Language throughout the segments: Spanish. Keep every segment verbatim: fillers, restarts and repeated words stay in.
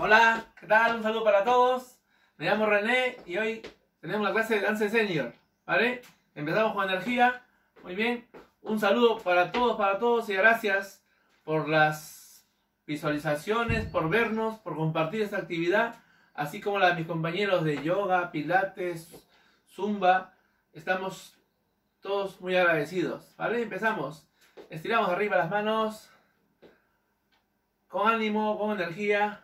Hola, ¿qué tal? Un saludo para todos. Me llamo René y hoy tenemos la clase de Dance Senior, ¿vale? Empezamos con energía. Muy bien. Un saludo para todos, para todos y gracias por las visualizaciones, por vernos, por compartir esta actividad, así como la de mis compañeros de yoga, pilates, zumba. Estamos todos muy agradecidos, ¿vale? Empezamos. Estiramos arriba las manos, con ánimo, con energía.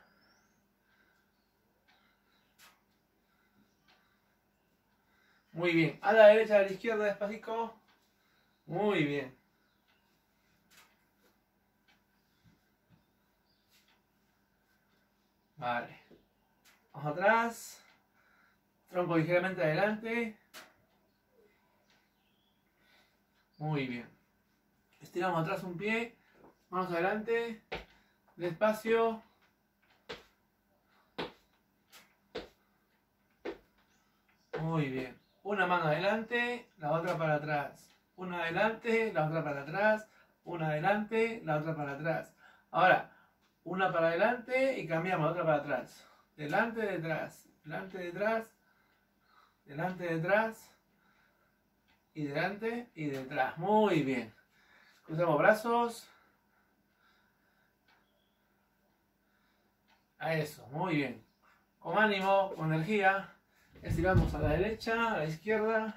Muy bien. A la derecha, a la izquierda, despacito. Muy bien. Vale. Vamos atrás. Tronco ligeramente adelante. Muy bien. Estiramos atrás un pie. Manos adelante. Despacio. Muy bien. Una mano adelante, la otra para atrás. Una adelante, la otra para atrás. Una adelante, la otra para atrás. Ahora, una para adelante y cambiamos, la otra para atrás. Delante, detrás. Delante, detrás. Delante, detrás. Y delante y detrás. Muy bien. Cruzamos brazos. A eso, muy bien. Con ánimo, con energía. Estiramos a la derecha, a la izquierda.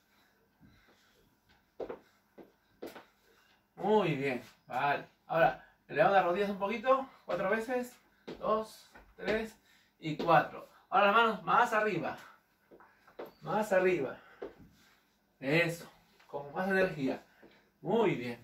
Muy bien, vale. Ahora, elevamos las rodillas un poquito, cuatro veces, dos, tres y cuatro. Ahora las manos más arriba, más arriba. Eso, con más energía. Muy bien,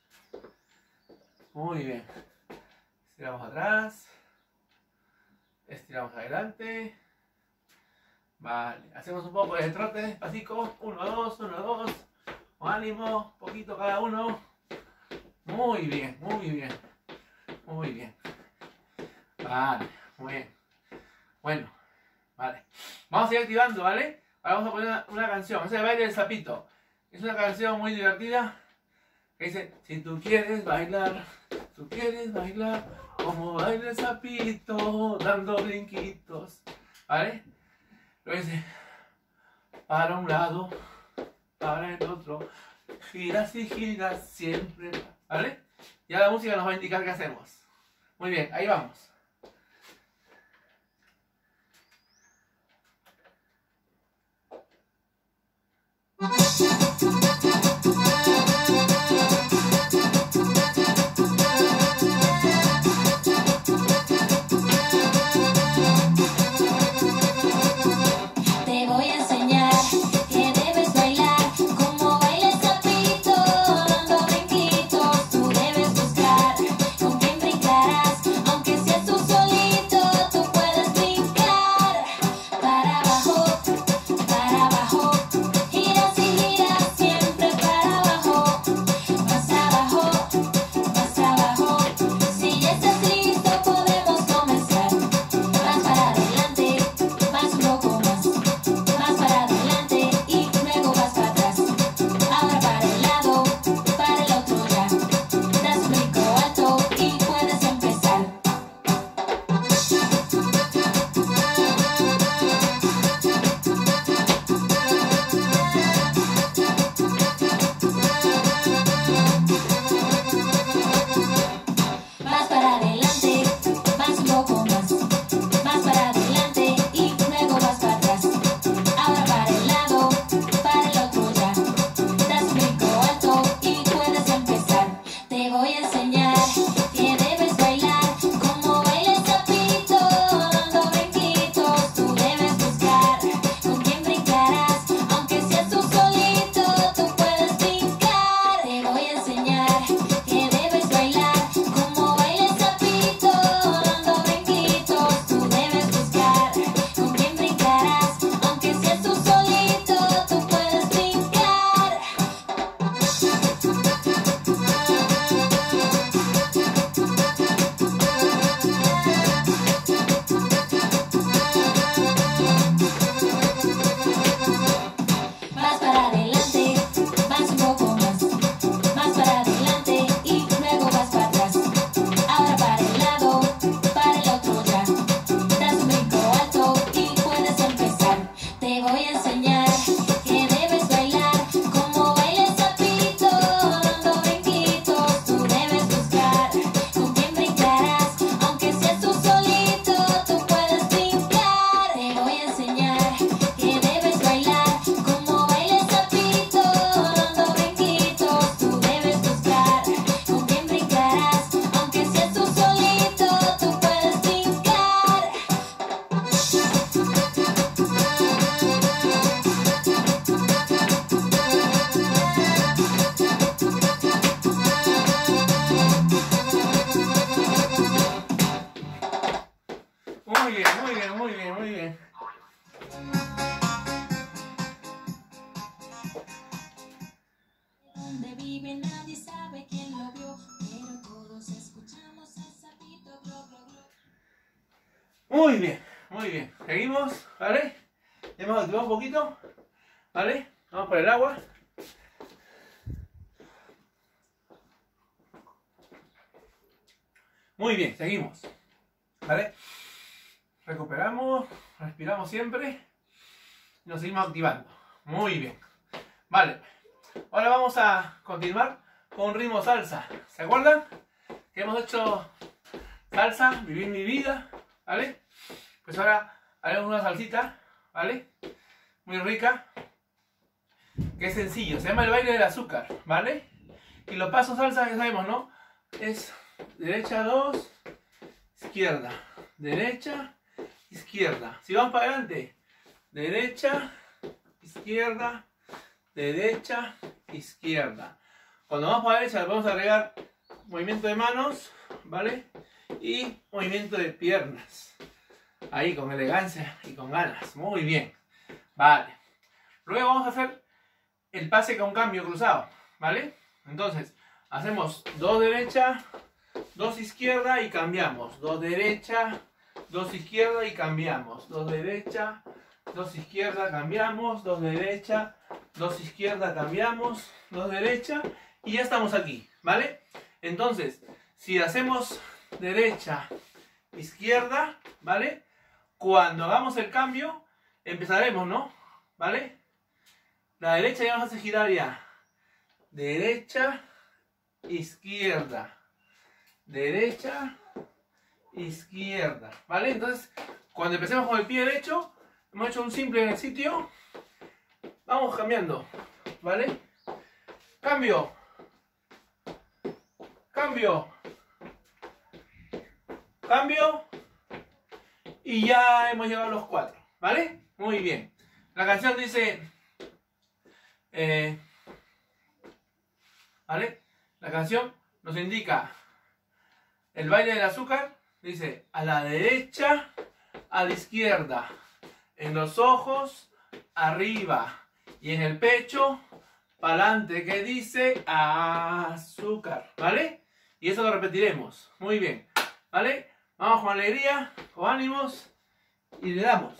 muy bien. Estiramos atrás, estiramos adelante. Vale, hacemos un poco de trote despacito. Uno, dos, uno, dos. Con ánimo, poquito cada uno. Muy bien, muy bien. Muy bien. Vale, muy bien. Bueno, vale. Vamos a seguir activando, ¿vale? Ahora vamos a poner una, una canción. Es el baile del sapito. Es una canción muy divertida. Que dice, si tú quieres bailar, tú quieres bailar, como baila el sapito, dando brinquitos. ¿Vale? Lo dice, para un lado, para el otro, giras y giras siempre, ¿vale? Ya la música nos va a indicar qué hacemos. Muy bien, ahí vamos. Para abajo, giras y giras siempre para abajo. Muy bien, muy bien. Seguimos, ¿vale? Hemos activado un poquito, ¿vale? Vamos por el agua. Muy bien, seguimos, ¿vale? Recuperamos, respiramos siempre y nos seguimos activando. Muy bien, vale. Ahora vamos a continuar con un ritmo salsa. ¿Se acuerdan? Que hemos hecho salsa, vivir mi vida, ¿vale? Pues ahora haremos una salsita, ¿vale? Muy rica, que es sencillo, se llama el baile del azúcar, ¿vale? Y los pasos salsa ya sabemos, ¿no? Es derecha dos, izquierda, derecha, izquierda. Si vamos para adelante, derecha, izquierda, derecha, izquierda. Cuando vamos para la derecha le vamos a agregar movimiento de manos, ¿vale? Y movimiento de piernas. Ahí con elegancia y con ganas. Muy bien. Vale. Luego vamos a hacer el pase con cambio cruzado, ¿vale? Entonces, hacemos dos derecha, dos izquierda y cambiamos. Dos derecha, dos izquierda y cambiamos. Dos derecha, dos izquierda, cambiamos. Dos derecha, dos izquierda, cambiamos. Dos derecha y ya estamos aquí, ¿vale? Entonces, si hacemos derecha, izquierda, ¿vale? Cuando hagamos el cambio, empezaremos, ¿no? ¿Vale? La derecha ya nos hace girar ya. Derecha, izquierda. Derecha, izquierda. ¿Vale? Entonces, cuando empecemos con el pie derecho, hemos hecho un simple en el sitio. Vamos cambiando. ¿Vale? Cambio. Cambio. Cambio. Y ya hemos llegado a los cuatro. ¿Vale? Muy bien. La canción dice... Eh, ¿Vale? La canción nos indica el baile del azúcar. Dice a la derecha, a la izquierda, en los ojos, arriba y en el pecho, para adelante, que dice azúcar. ¿Vale? Y eso lo repetiremos. Muy bien. ¿Vale? Vamos con alegría, con ánimos y le damos.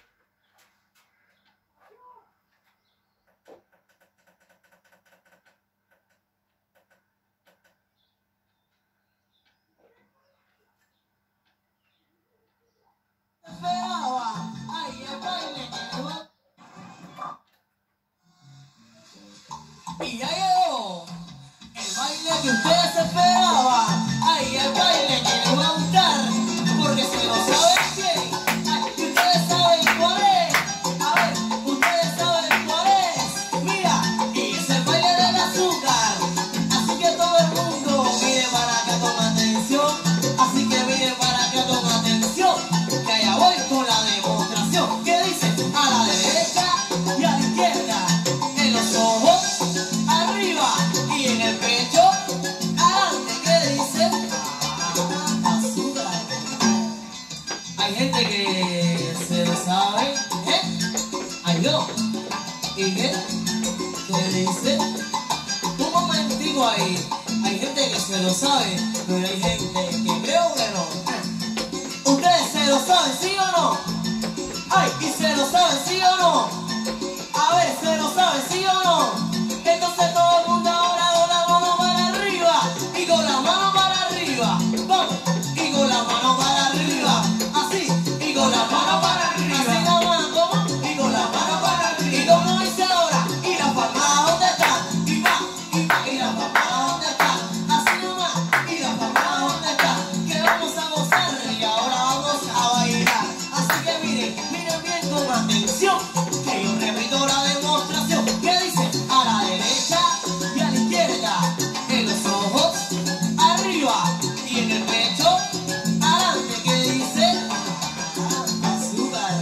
Y ya llegó el baile que ustedes esperaban. Ay, el baile que les va a gustar, porque se lo saben bien. Ay, ustedes saben cuál es. A ver, ustedes saben cuál es. Mira, y es el baile del azúcar. Así que todo el mundo mire para acá con atención. Así que mire para acá con atención, que allá voy con la demostración. ¿Qué dice? A la derecha y a la izquierda, en los ojos, arriba y en el pecho, adelante, ¿qué dice? Ah, azúcar. Hay gente que se lo sabe, ¿eh? Ay, yo. ¿Y qué? ¿Qué dice? Un momentico ahí. Hay gente que se lo sabe, pero hay gente que creo que no. ¿Ustedes se lo saben, sí o no? Ay, ¿y se lo saben, sí o no? A ver, ¿se lo saben, sí o no? Entonces todo el mundo ahora con la mano para arriba y con la mano para arriba. Vamos, y con la mano para arriba. Así, y con la mano para arriba. Así la mano, ¿cómo? Y con la mano para arriba. Y como dice ahora, y las palmadas ¿dónde están? Y va, y va, y las palmadas ¿dónde están? Así nomás, y las palmadas ¿dónde están? Que vamos a gozar y ahora vamos a bailar. Así que miren, miren bien con atención, que yo repito la demostración. ¿Qué dice? A la derecha y a la izquierda, en los ojos, arriba y en el pecho, adelante, ¿qué dice? Azúcar.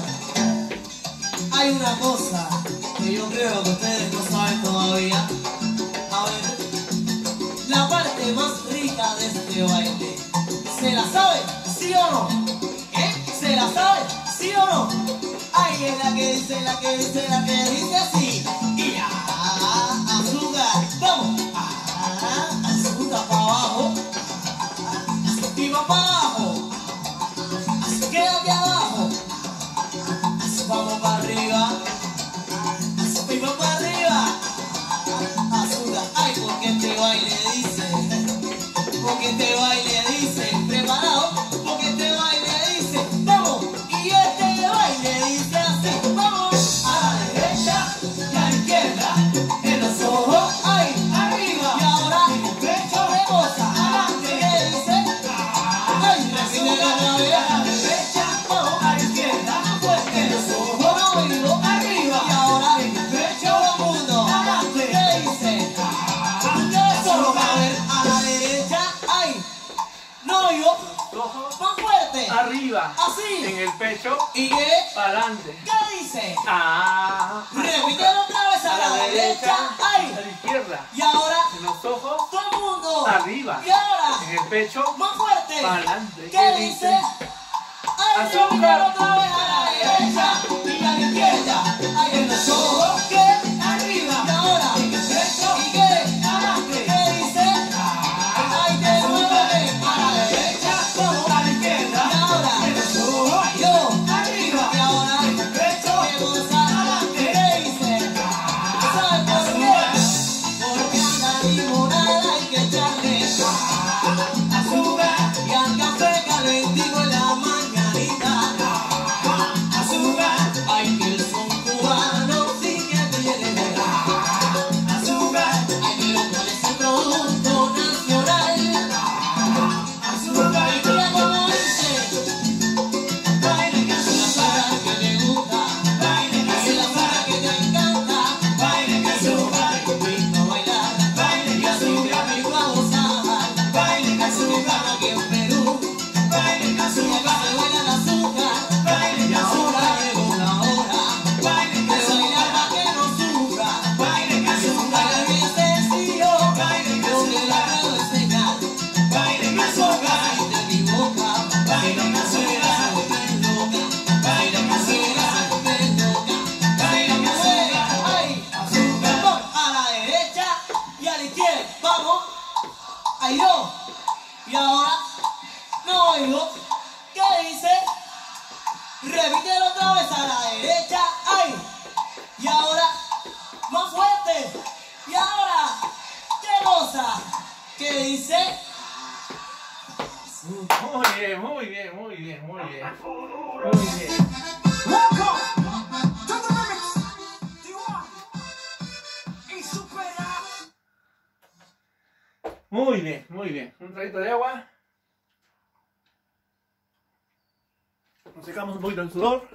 Hay una cosa que yo creo que ustedes no saben todavía. A ver, la parte más rica de este baile, ¿se la saben? ¿Sí o no? ¿Eh? ¿Se la saben? ¿Sí o no? Ahí es la que dice, la que dice, la que dice así. Y ah, azúcar, vamos. Ah, azúcar para abajo. Y va para abajo. Así quédate abajo. este baile dice, preparado, porque este baile dice, vamos, y este baile dice así, vamos, a la derecha y a la izquierda, en los ojos, ahí, arriba, y ahora en el pecho rebosa, adelante, ¿qué dice? Ay, repite la vez, a la derecha, vamos, a la izquierda, fuerte, en los ojos, oído, arriba, y ahora en el pecho, todo el mundo, adelante, ¿qué dice? Solo para ver a la derecha, ahí, no oigo, Ojos más fuerte, arriba. así, En el pecho. ¿y qué? Para adelante. ¿Qué dice? Ah. Repítelo otra vez a la derecha, ahí, A la izquierda. y ahora, En los ojos. todo el mundo, Arriba. y ahora, En el pecho. más fuerte, Para adelante. ¿qué dice? Ay, Azúcar. repítelo otra vez a la derecha y a la izquierda, ahí en los ojos, ¿qué? Arriba, y ahora, en el pecho, ¿y qué? Adelante, ¿qué dice? Ay, de nuevo, ven, a la derecha, vamos, a la izquierda, y ahora, en los ojos, yo, arriba, y ahora, en el pecho, ¿qué cosa? Adelante, ¿qué dice? ¿Sabes por qué? Porque a la limonada hay que echarle azúcar y al café calentico en la mañanita. Azúcar, ay, que el son cubano sí que tiene azúcar, ay, pero ¿cuál es el producto nacional? Azúcar, y mira cómo dice, baile que es el azúcar que te gusta, baile que es el azúcar que te encanta, baile que es el azúcar que te invito a bailar, baile que es el azúcar que te invito a gozar, baile que es el azúcar aquí en Perú, baile que es el azúcar que se baila el azúcar, baile que ahora llegó la hora, baile que es bailar para que no sufra, baile que es un baile bien sencillo, baile que donde la puedo enseñar, baile que es azúcar y te equivocas, baile que es azúcar te loca, baile que es azúcar te loca, baile que es azúcar, ay, azúcar, vamos a la derecha y a la izquierda, vamos, ahí no, y ahora, no oigo, ¿qué dice? Repítelo otra vez a la derecha, ay, y ahora, más fuerte, y ahora, ¿qué cosa? ¿Qué dice? Muy bien, muy bien, muy bien, muy bien. Muy bien. Welcome to the remix. Tijuana y supera. Muy bien, muy bien. Un traguito de agua. Nos secamos un poquito el sudor.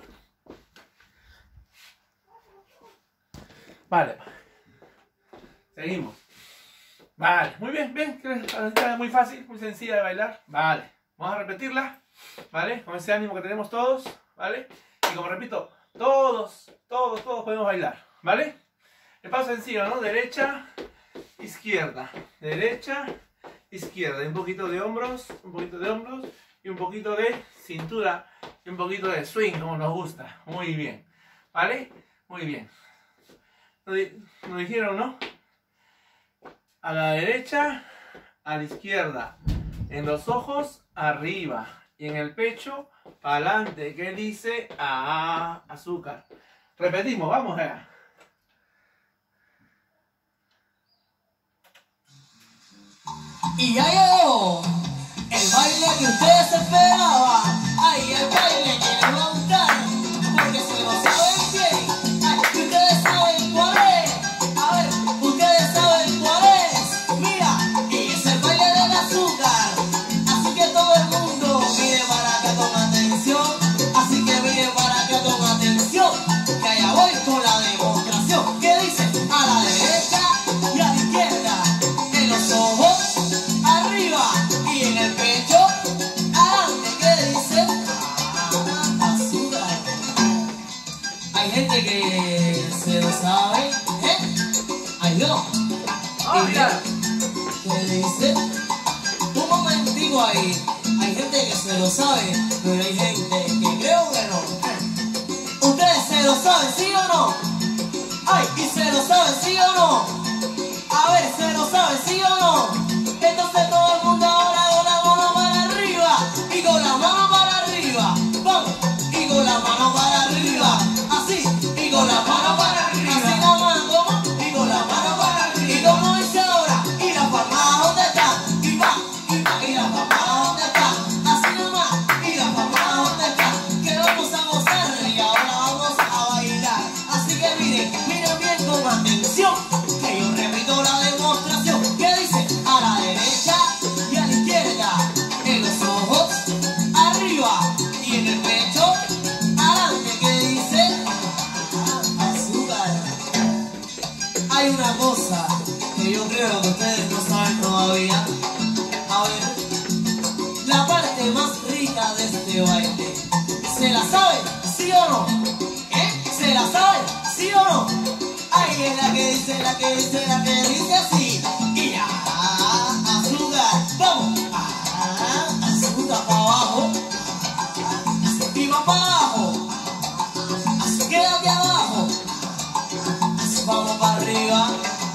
Vale. Seguimos. Vale, muy bien, bien. Es muy fácil, muy sencilla de bailar. Vale. Vamos a repetirla. ¿Vale? Con ese ánimo que tenemos todos. ¿Vale? Y como repito, todos, todos, todos podemos bailar. ¿Vale? El paso sencillo, ¿no? Derecha, izquierda. Derecha, izquierda. Y un poquito de hombros, un poquito de hombros. Y un poquito de cintura. Y un poquito de swing, como nos gusta. Muy bien. ¿Vale? Muy bien. Nos, nos dijeron, ¿no? A la derecha, a la izquierda. En los ojos, arriba. Y en el pecho, para adelante. ¿Qué dice? Ah, azúcar. Repetimos, vamos allá. Y ya llegó el baile que ustedes esperaban. Ay, el baile que les va a gustar, porque se lo saben bien. Ay, que ustedes saben cuál es. A ver, ustedes saben cuál es. Mira, y es el baile del azúcar. Así que todo el mundo mire para que tome atención. Así que mire para que tome atención, que allá voy con la demostración. ¿Qué dice? A la derecha y a la izquierda. En los ojos, arriba, y en el pecho, adelante. ¿Qué dice? Ah, azúcar. Hay gente que se lo sabe, ¿eh? Ay, no. Ah, mira. ¿Qué dice? Un momentico ahí. Hay gente que se lo sabe, pero hay gente que creo que no. ¿Ustedes se lo saben, sí o no? Ay, ¿y se lo saben, sí o no? A ver, ¿se lo saben, sí o no? Entonces todo el mundo ahora con la mano para arriba. Y con la mano para arriba. Vamos. Y con la mano para arriba. Así. Y con la mano para arriba. Así la mano, ¿cómo? Y con la mano para arriba. Y como dice ahora. Y las palmas, ¿dónde están? Y va, y va, y papá, ¿dónde está? Así nomás. Y la papá, ¿dónde está? Que vamos a gozar y ahora vamos a bailar. Así que miren, miren bien con atención, que yo repito la demostración. Que dice a la derecha y a la izquierda, en los ojos, arriba y en el pecho, adelante. Que dice azúcar. Hay una cosa que yo creo que ustedes no saben todavía. A ver, la parte más rica de este baile, ¿se la saben? ¿Sí o no? ¿Eh? ¿Se la saben? ¿Sí o no? Ahí es la que dice, la que dice, la que dice así. Y ya, azúcar, vamos. Ah, azúcar para abajo. Y va para abajo. Así quédate abajo. Así vamos para arriba.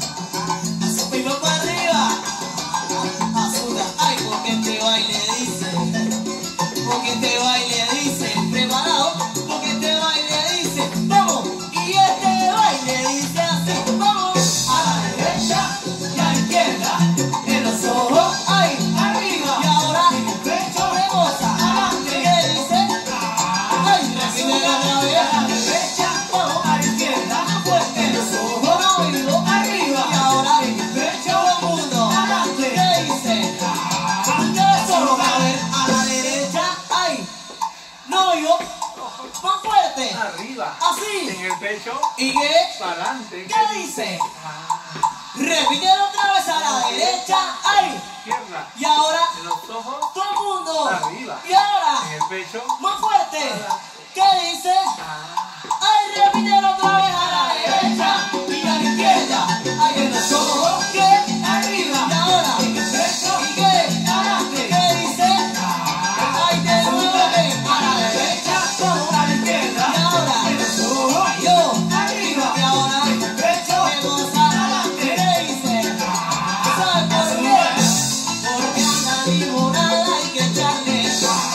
Así va para arriba. Azúcar, ay, porque este baile dice, porque este baile dice, preparado, porque este baile dice, vamos, y este baile dice así, vamos, a la derecha y a la izquierda, en los ojos, ay, arriba, y ahora en el pecho, rebosa, adelante, ¿qué dice? Ay, repite otra vez, a la derecha, vamos, a la izquierda, fuerte, en los ojos, no oído, arriba, y ahora en el pecho, todo el mundo, adelante, ¿qué dice? Solo a ver, a la derecha, ay, no oigo, más fuerte, Arriba. así, En el pecho. ¿y qué? Para adelante. ¿Qué dice? Repítelo otra vez a la derecha, ay, Izquierda. y ahora, En los ojos. todo el mundo, Arriba. y ahora, En el pecho. más fuerte, ¿qué dice? Ay, repítelo otra vez a la derecha y a la izquierda, ay, en los ojos, ¿qué? Arriba, y ahora, en el pecho, ¿y qué? Adelante, ¿qué dice? Ay, de nuevo, ¿qué? A la derecha, vamos a la izquierda, y ahora, en los ojos, yo, arriba, y ahora, en el pecho, ¿qué cosa? Adelante, ¿qué dice? ¿Sabes por qué? Porque a la limonada hay que echarle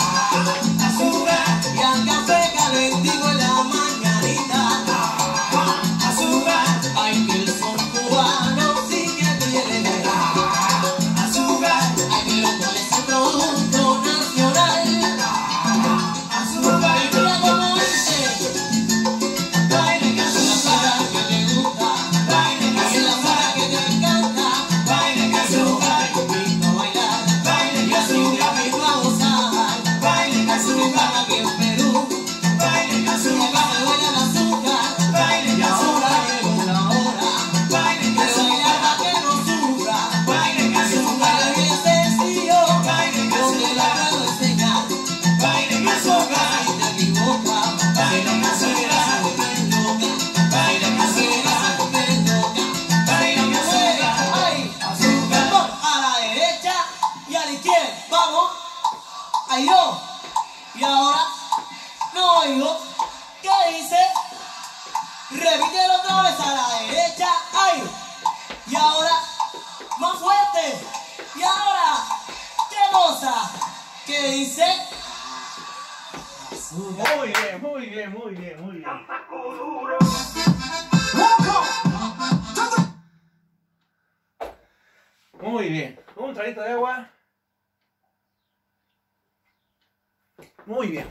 azúcar y al café calentico en la mañanita. Azúcar, ay, que el son cubano sí que tiene azúcar, ay, que lo cual es un producto nacional. Azúcar, y mira cómo dice, baile que azúcar que te gusta, baile que azúcar que te encanta, baile que azúcar que invito a bailar, baile que azúcar que invito a gozar, baile que azúcar aquí en Perú, baile que azúcar que baila el azúcar, baile que azúcar llegó la hora, baile que azúcar para que no sufra, baile que azúcar es bien sencillo, baile que yo te la puedo enseñar, baile que azúcar si te equivocas, baile que azúcar se te loca, baile que azúcar se te loca, baile que azúcar, ay, azúcar, vamos a la derecha y a la izquierda, vamos, ahí yo, y ahora, no oigo, ¿qué dice? Repítelo otra vez a la derecha, ay, y ahora, más fuerte, y ahora, ¿qué cosa? ¿Qué dice? Azúcar. Muy bien, muy bien, muy bien, muy bien. Muy bien. Un traguito de agua. Muy bien.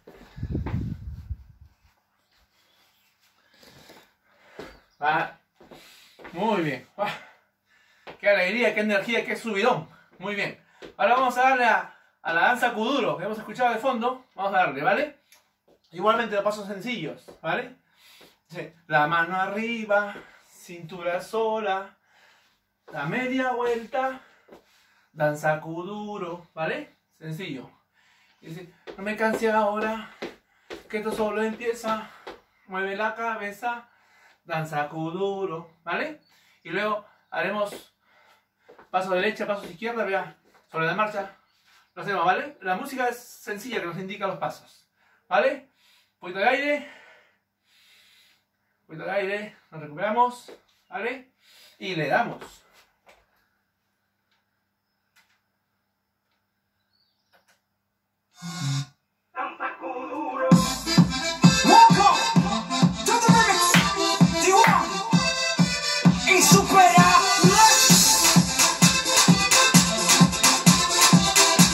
Ah, muy bien. Ah, qué alegría, qué energía, qué subidón. Muy bien. Ahora vamos a darle a, a la danza kuduro que hemos escuchado de fondo. Vamos a darle, ¿vale? Igualmente los pasos sencillos, ¿vale? Sí. La mano arriba, cintura sola, la media vuelta, danza kuduro, ¿vale? Sencillo. Dice, no me canse ahora, que esto solo empieza. Mueve la cabeza, danza kuduro, ¿vale? Y luego haremos paso derecha, pasos izquierda, vea, sobre la marcha. Lo hacemos, ¿vale? La música es sencilla que nos indica los pasos, ¿vale? Un poquito de aire, un poquito de aire, nos recuperamos, ¿vale? Y le damos. Welcome to the remix. You are insuperable.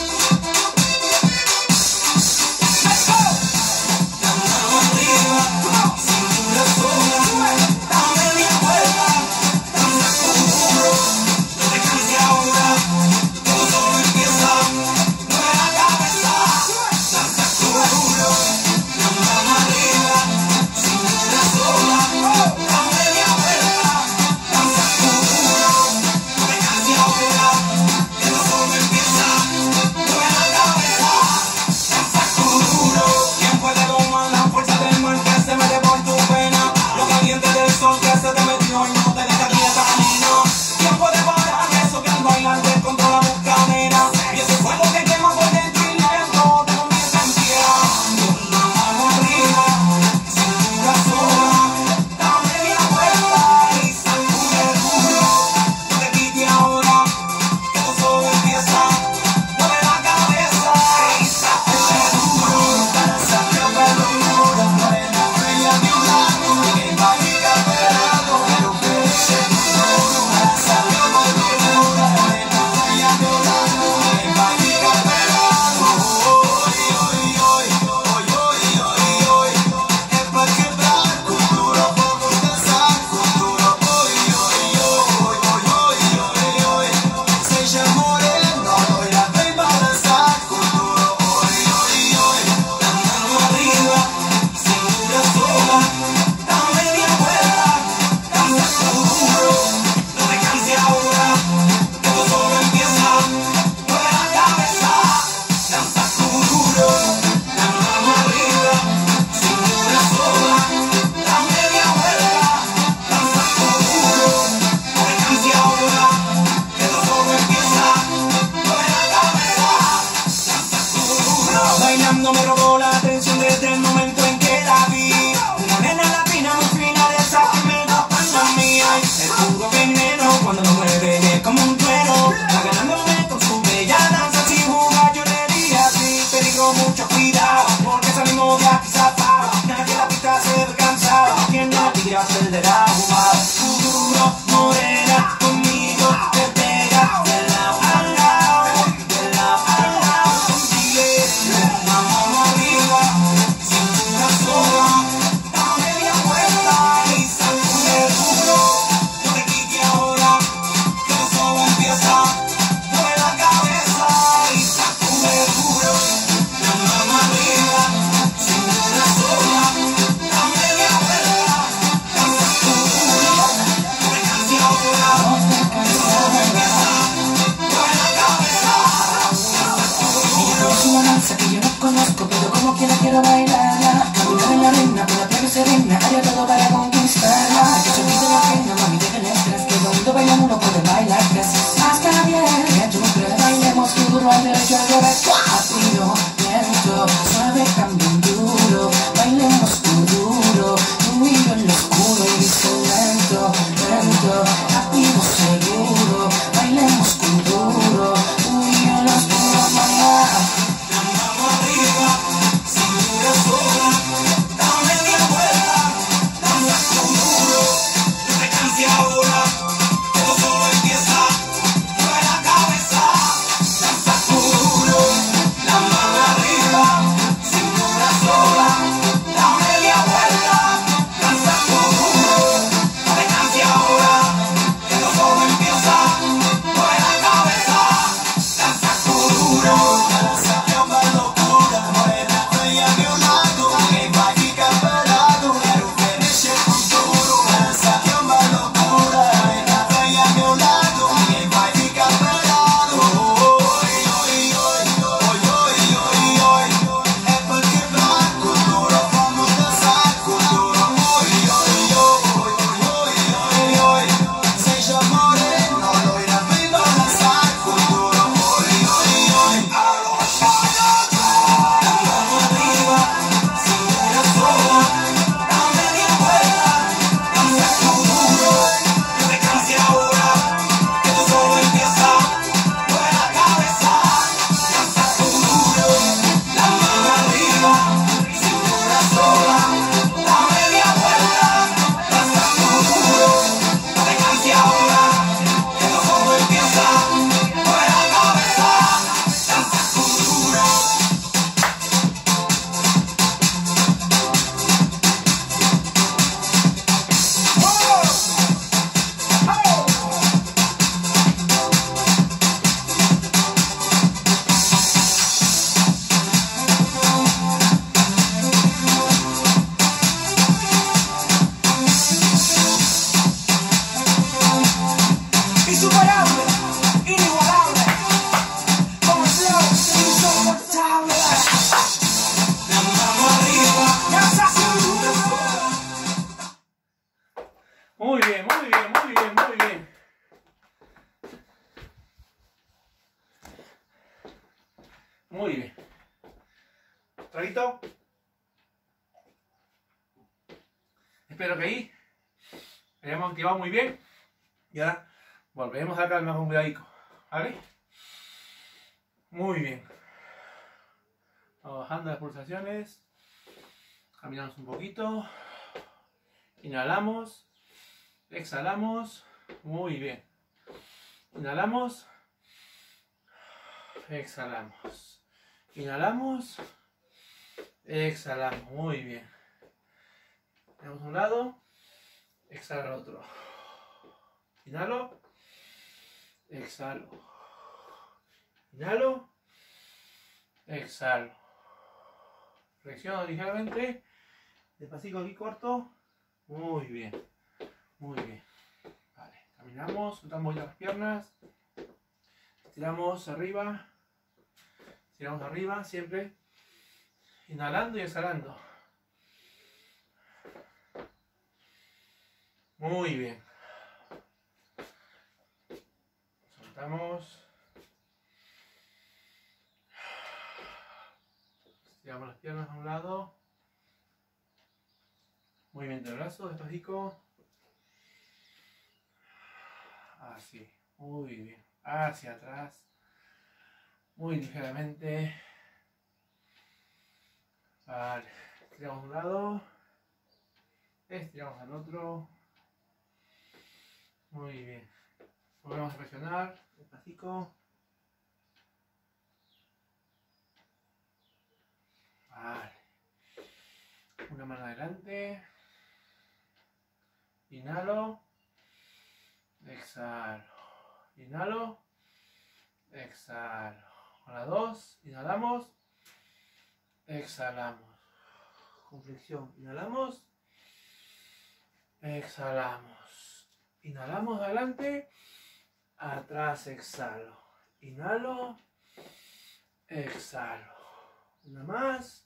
bailando me robó la atención desde el momento en que la vi. Una nena latina muy fina de esa que me da pana mía. Es puro veneno cuando me mueve es como un trueno. Va ganándome con su bella danza, si juega yo le diría así. Peligro, mucho cuidado, porque salimos de aquí zafado. Nadie la pista se ve cansado, quien no tigre perderá jugar. Duro, morena, conmigo te pega de lado a lado, de lado a lado. Contigo, vamos arriba, cintura sola, da media vuelta y sacude duro. No te quites ahora, que no solo empieza. Mueve la cabeza y sacude duro. La mano arriba, cintura sola, da media vuelta, danza tu duro. No te canses ahora, que no solo empieza. Mueve la cabeza, Es una danza que yo no conozco, pero como quiera quiero bailarla. Caminar en la arena, por la playa serena, haría todo para conquistarla. Que se olvide la pena, mami, dejen el estrés, que bonito bailando uno puede bailar gracias. Hasta bien, que tú crees, bailemos duro al derecho al revés. Rápido, lento, suave, cambio duro, bailemos duro, tú y yo en lo oscuro y dice lento, lento, rápido, seguro, bailemos duro, tú y yo en lo oscuro, mamá. la mano arriba, cintura sola, da media vuelta, danza tu duro. No te canses ahora, que esto solo empieza. Mueve la cabeza, danza tu duro. La mano arriba, cintura sola, da media vuelta, danza tu duro. No te canses ahora, que esto solo empieza. Mueve la cabeza, danza tu duro. Danza é uma loucura, morena foi a meu lado. Ninguém vai ficar parado, quero ver mexer com tudo. Dança é uma loucura, morena foi a meu lado. Ninguém vai ficar parado. Oi, oi, oi, oi, oi, oi, oi. É porque vai com duro, vamos dançar com duro. Oi, oi, oi, oi, oi, oi. Seja morena, loira, vem dançar com duro. Oi, oi, oi. La mano arriba, cintura sola, da media vuelta, danza tu duro. No te canses ahora, que esto solo empieza. Mueve la cabeza, danza tu duro. La mano arriba, cintura sola, da media vuelta, danza tu duro. No te canses ahora, que esto solo empieza. Mueve la cabeza, danza tu duro. Insuperable, inigualable, con el flow insoportable. La mano arriba, danza cintura sola. Muy bien, muy bien, muy bien, muy bien. Muy bien. Traguito. Espero que ahí hayamos activado muy bien. Y ahora volvemos a calma con cuidadico. ¿Vale? Muy bien. Vamos bajando las pulsaciones. Caminamos un poquito. Inhalamos. Exhalamos. Muy bien. Inhalamos. Exhalamos. Inhalamos. Exhalamos. Muy bien. Tenemos un lado. Exhala al otro. Inhalo. Exhalo. Inhalo. Exhalo. Flexiono ligeramente. Despacito aquí corto. Muy bien. Muy bien. Vale. Caminamos. Soltamos ya las piernas. Estiramos arriba. Estiramos arriba. Siempre. Inhalando y exhalando. Muy bien. Soltamos. Estiramos las piernas a un lado. Movimiento de brazo, despacito. Así, muy bien. Hacia atrás. Muy ligeramente. Vale. Estiramos a un lado. Estiramos al otro. Muy bien. Volvemos a presionar. Despacito. Vale. Una mano adelante. Inhalo. Exhalo. Inhalo. Exhalo. Con la dos. Inhalamos. Exhalamos. Con flexión. Inhalamos. Exhalamos. Inhalamos adelante. Atrás exhalo. Inhalo. Exhalo. Una más.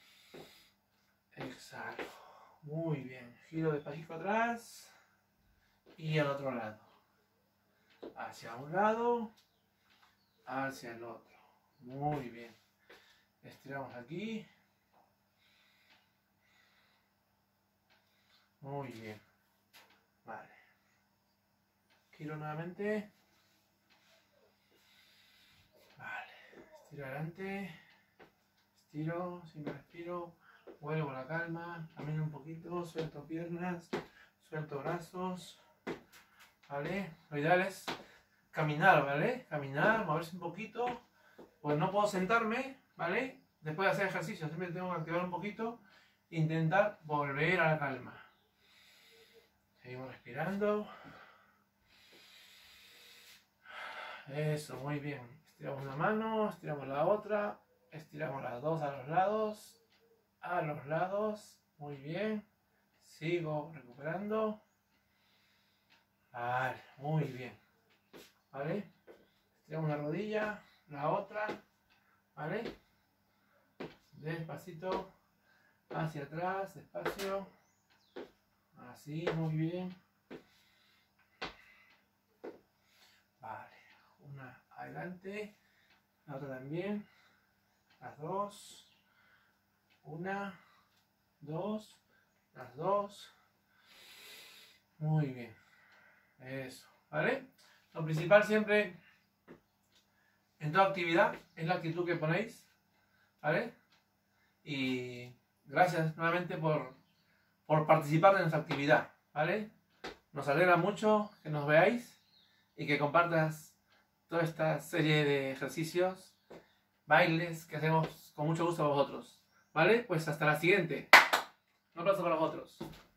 Exhalo. Muy bien. Giro despacito atrás. Y al otro lado. Hacia un lado. Hacia el otro. Muy bien. Estiramos aquí. Muy bien. Vale. Giro nuevamente. Vale. Estiro adelante. Estiro. Siempre respiro. Vuelvo a la calma. Camino un poquito. Suelto piernas. Suelto brazos. ¿Vale? Lo ideal es caminar, ¿vale? Caminar, moverse un poquito. Pues no puedo sentarme, ¿vale? Después de hacer ejercicio, siempre tengo que activar un poquito. Intentar volver a la calma. Seguimos respirando. Eso, muy bien. Estiramos una mano, estiramos la otra. Estiramos las dos a los lados. A los lados. Muy bien. Sigo recuperando. Vale, muy bien. ¿Vale? Estiramos una rodilla, la otra. ¿Vale? Despacito. Hacia atrás, despacio. Así, muy bien. Vale. Una adelante. La otra también. Las dos. Una. Dos. Las dos. Muy bien. Eso, ¿vale? Lo principal siempre en toda actividad es la actitud que ponéis, ¿vale? Y gracias nuevamente por, por participar de nuestra actividad, ¿vale? Nos alegra mucho que nos veáis y que compartas toda esta serie de ejercicios, bailes que hacemos con mucho gusto a vosotros, ¿vale? Pues hasta la siguiente. Un aplauso para vosotros.